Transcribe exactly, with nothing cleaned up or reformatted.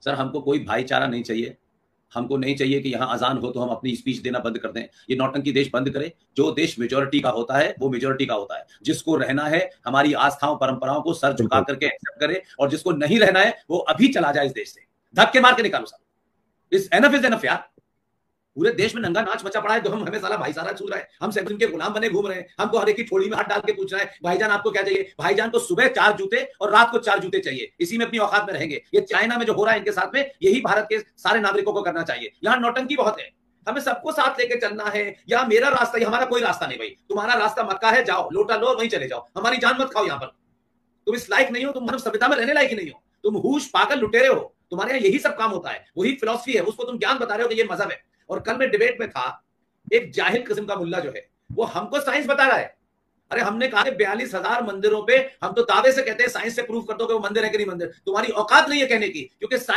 Sir हमको कोई भाईचारा नहीं चाहिए। हमको नहीं चाहिए कि यहाँ अज़ान हो तो हम अपनी स्पीच देना बंद कर दें। ये नौटंकी देश बंद करें। जो देश मेजॉरिटी का होता है, वो मेजॉरिटी का होता है। जिसको रहना है, हमारी आस्थाओं, परंपराओं को सर झुका करके एक्सेप्ट करे और जिसको नहीं रहना है, वो अभी चला जाए इस देश से। धक्के मार के निकालो सर। इस एनफ इज एनफ यार। पूरे देश में नंगा नाच मचा पड़ा है, तो हम हमें साला भाईचारा छू रहा है। हम सब उनके गुलाम बने घूम रहे हैं। हमको हर एक की थोड़ी में हाथ डाल के पूछ रहा है, भाईजान आपको क्या चाहिए? भाईजान को सुबह चार जूते और रात को चार जूते चाहिए। इसी में अपनी औकात में रहेंगे। ये चाइना में जो हो रहा है इनके साथ में, यही भारत के सारे नागरिकों को करना चाहिए। यहाँ नौटंकी बहुत है। हमें सबको साथ लेके चलना है। या मेरा रास्ता, या हमारा कोई रास्ता नहीं भाई। तुम्हारा रास्ता मक्का है, जाओ लोटा लो, वहीं चले जाओ। हमारी जान मत खाओ यहाँ पर। तुम इस लायक नहीं हो, तुम मानव सभ्यता में रहने लायक ही नहीं हो। तुम हूश पागल लुटेरे हो। तुम्हारे यहाँ यही सब काम होता है। वही फिलॉसफी है, उसको तुम ज्ञान बता रहे हो कि ये मजहब है। और कल में डिबेट में था, एक जाहिल किस्म का मुल्ला जो है, वो हमको साइंस बता रहा है। अरे हमने कहा बयालीस हजार मंदिरों पे हम तो दावे से कहते हैं, साइंस से प्रूव कर दो कि वो मंदिर है कि नहीं मंदिर। तुम्हारी औकात नहीं है कहने की, क्योंकि